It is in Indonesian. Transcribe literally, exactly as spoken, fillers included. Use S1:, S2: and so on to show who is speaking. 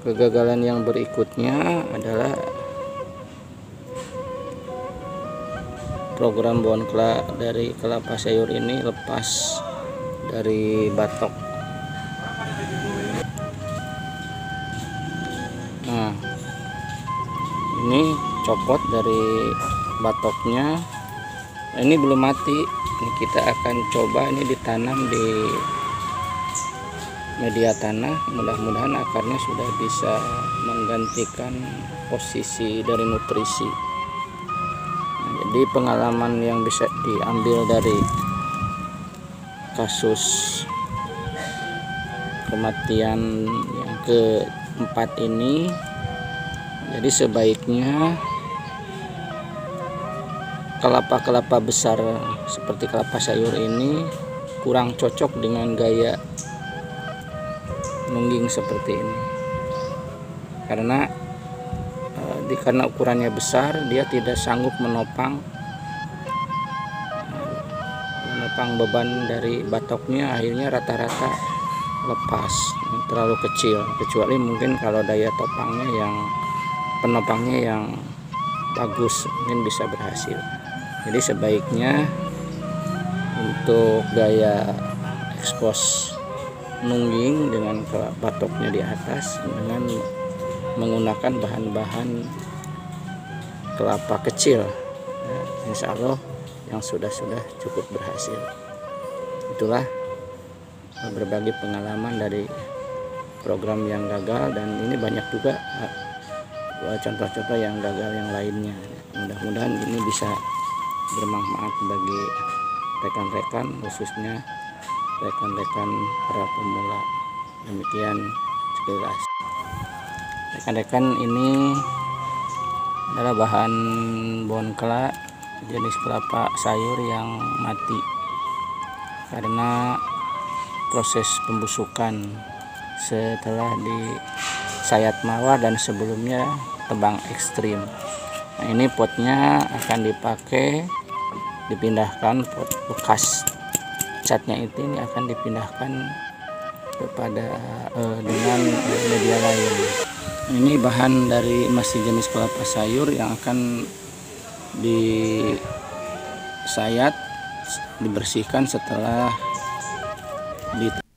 S1: kegagalan yang berikutnya adalah program pohon kelapa dari kelapa sayur ini lepas dari batok. Nah, ini copot dari batoknya. Nah, ini belum mati. Ini kita akan coba ini ditanam di media tanah. Mudah-mudahan akarnya sudah bisa menggantikan posisi dari nutrisi. Nah, jadi pengalaman yang bisa diambil dari kasus kematian yang keempat ini, jadi sebaiknya kelapa-kelapa besar seperti kelapa sayur ini kurang cocok dengan gaya nungging seperti ini, karena eh, di, karena ukurannya besar, dia tidak sanggup menopang eh, menopang beban dari batoknya. Akhirnya rata-rata lepas, terlalu kecil, kecuali mungkin kalau daya topangnya yang penopangnya yang bagus, mungkin bisa berhasil. Jadi sebaiknya untuk gaya ekspos nungging dengan batoknya di atas dengan menggunakan bahan-bahan kelapa kecil, ya, insya Allah yang sudah-sudah cukup berhasil. Itulah berbagi pengalaman dari program yang gagal, dan ini banyak juga contoh-contoh yang gagal yang lainnya. Mudah-mudahan ini bisa bermanfaat bagi rekan-rekan, khususnya rekan-rekan para pemula. Demikian sekilas. Rekan-rekan, ini adalah bahan pohon kelapa jenis kelapa sayur yang mati karena proses pembusukan setelah disayat mawar dan sebelumnya tebang ekstrim. Nah, ini potnya akan dipakai, dipindahkan, pot bekas catnya itu ini akan dipindahkan kepada eh, dengan media lain. Ini bahan dari masih jenis kelapa sayur yang akan disayat, dibersihkan setelah di